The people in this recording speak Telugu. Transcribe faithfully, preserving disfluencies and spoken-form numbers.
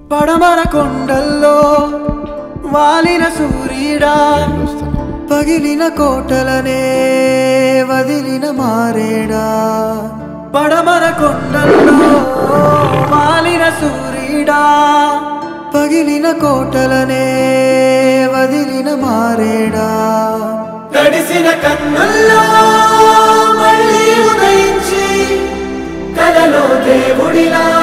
పడమర కొండల్లో వాలిన సూర్యుడా పగిలిన కోటలనే వదిలిన మారేడా పడమర కొండల్లో వాలిన సూర్యుడా పగిలిన కోటలనే వదిలిన మారేడా తడిసిన కన్నుల్లో మళ్ళీ ఉదయించి కలలో దేవుడిలా